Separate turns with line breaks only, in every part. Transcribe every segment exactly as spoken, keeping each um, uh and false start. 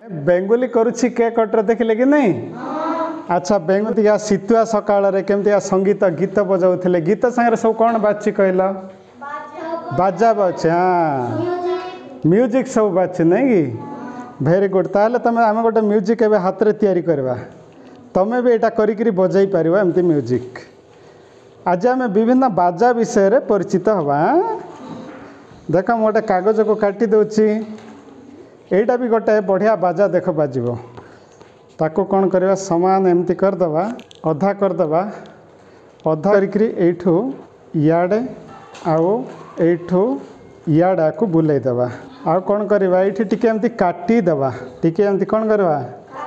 बेंगुली करुछि के कटर देखिले कि नहीं। अच्छा बेंगुली शीतुआ सकाल केमती संगीत गीत बजाऊे गीत संगे सब कौन बाजि कहल बाजा बाजे हाँ म्यूजिक सब बाजे नहीं कि भेरी गुड। ताहले तुम आम गोटे म्यूजिक एवं हाथ में तैयारी करवा तुम्हें भी यहाँ करी बजाई पार एमती म्यूजिक। आज आम विभिन्न बाजा विषय परिचित हवा। देख मु गोटे कागज को काटी दूची यहीटा भी गोटे बढ़िया बाजा देख बाजिब ताको कौन करवा समान एमती करदे अधा करदे अधा करू इयाड़े आउ एठू इयाड़ा को बुलाई देवा आउ कौन करवा ये टिके एमती काटी देवा टिके एमती कौन करवा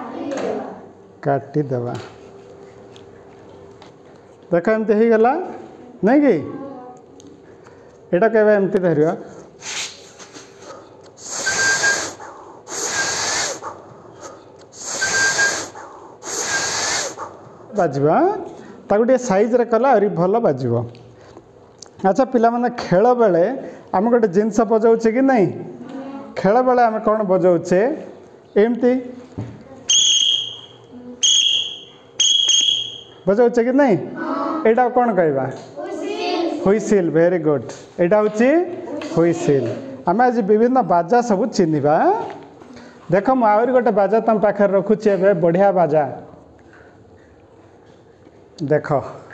काटी देवा। देख एमती हो गला नहीं कि एटा के एमती धरिया बाजवा ताको टे साइज रे कला आरी भल बाजिब। अच्छा पिला माने खेल बेले आम गोटे जिनस बजाऊे कि नहीं खेल बेले आम कौन बजाऊे एमती बजाऊे कि नहीं एटा कौन कहवा हुइसिल वेरी गुड एटा हूँ हुइसिल। आम आज विभिन्न बाजा सब चिन्हवा। देख मु आहरी गोटे बाजा तुम पाखे रखुची ए बढ़िया बाजा देख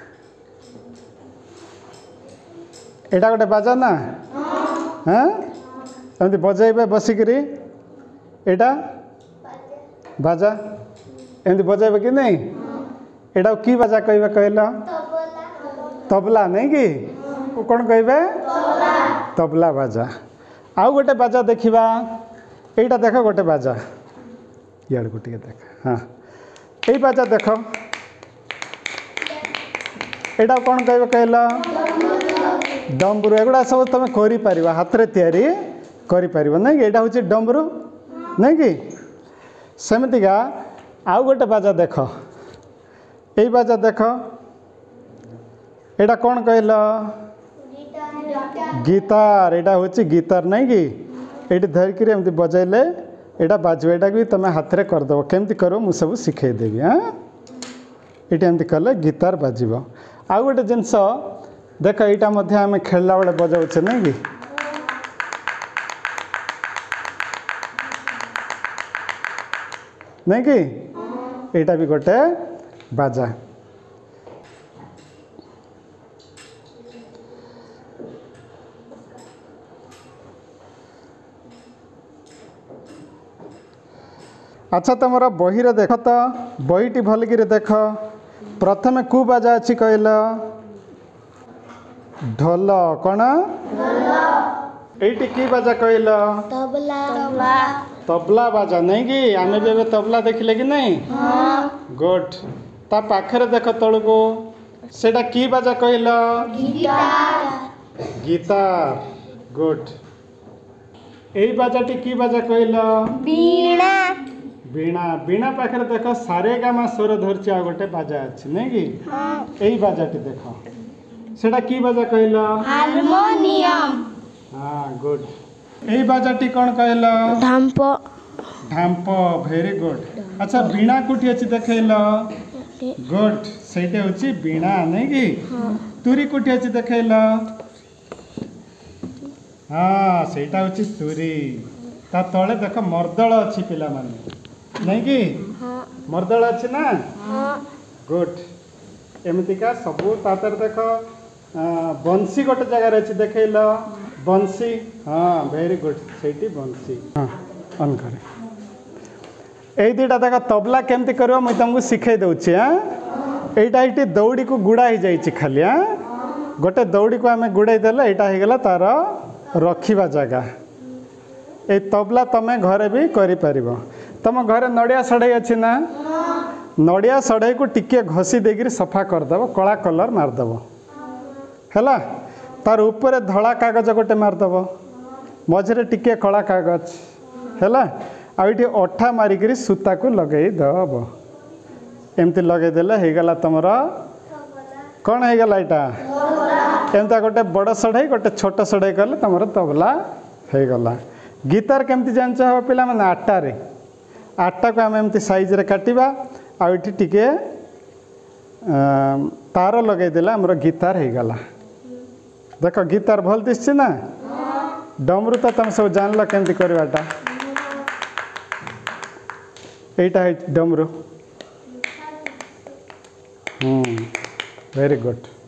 एटा गोटे बाजा ना हाँ एमती बजाइबे बसिकरी एटा बाजा एमती बजाइबे कि नहीं एटा की बाजा कहबे कहल तबला नहीं कि कौन कहबे तबला बाजा। आउ गोटे बाजा देखिबा एटा देख गोटे बाजा यार को टिके देख हाँ यही बाजा देख एटा कौन कहबे कहल डम्बरू एगुड़ा सब तुम कर हाथ में तैयारी कर नहीं कि यहाँ हूँ डम्बरू नहीं कि सेमतिका आउ गोटे बाजा देख यही बाजा देख एटा कौन कहल गिटार एटा हूँ गिटार नहीं कि ये धरिकी एमती बजाइले एटा बाजो एटा भी तुम हाथ में करदेव केमती कर मु सब शिखेदेवी हाँ ये एमती कले गिटार बाजिब। आउ गोटे जिनस देख यहाँ मध्य आम खेलला बेले बजाऊे नहीं कि नहीं कि यहाँ भी गोटे बाजा। अच्छा तुम बही रे देख तो बहीटी भलक देख प्रथम कु बाजा अच्छी कहल ढोल कौन ये की बाजा कहल
तबला
तबला बाजा नहीं कि आम भी एवं तबला देखिले कि नहीं गुड। ता पाखरे देख तल को सेटा की बाजा कहल गिटार गुड। यही बाजाटी की बाजा कहल
वीणा
वीणा वीणा पाखरे देख सारे गामा स्वर धरची आ गोटे बाजा अच्छी नहीं कि यही बाजाटी देख सेटा की बाजा कहल
हारमोनियम
हाँ गुड। यही बाजाटी कौन कहल
ढाम्प
ढाम्प वेरी गुड। अच्छा वीणा कोठी अच्छी देखल गुड सहीटे हूँ वीणा नहीं कि तुरी कोठी अच्छी देखल हाँ सहीटा हूँ तुरी ता तले देख मर्दल अच्छी पिला माने नहीं कि मर्दल अच्छी ना गुड। एमतीका सबू तातर देख बंसी गोटे जगार अच्छी देखल बंसी हाँ वेरी गुड सही बंसी हाँ अन करे यही दुटा देख तबला केमती कर मुझे तुमको शिखे दूसरी हाँ यहाँ ये दौड़ी को गुड़ा हो जाइए खाली हाँ गोटे दौड़ी को आम गुड़ाई देले यहाँ होगला तार रखा जगह ये तबला तुम घरे भी कर तुम घरे नड़िया सढ़ई अच्छी ना नड़िया सढ़ई को टिके घसी देकर सफा करदेव कला कलर मारदेव है तार ऊपर धड़ा कागज गोटे मारदेव मझे टिके कला कागज है आईटी अठा मारिक सूता को लगे दब एमती लगेदेले होगला तुम कौन होगला यहाँ एमता गोटे बड़ सढ़ई गोटे छोट सढ़ई कले तुम तबला होगला। गिटार केमती जान पिला माने आटारे आठटा को आम एमती साइज रे काटिबा आ इठी टिके तार लगेदेला आमर गिटार हो गला देख गिटार भल दिशे ना डमरू तो तुम सब जानल केमती करवाटा एटा है डमरू हम्म वेरी गुड।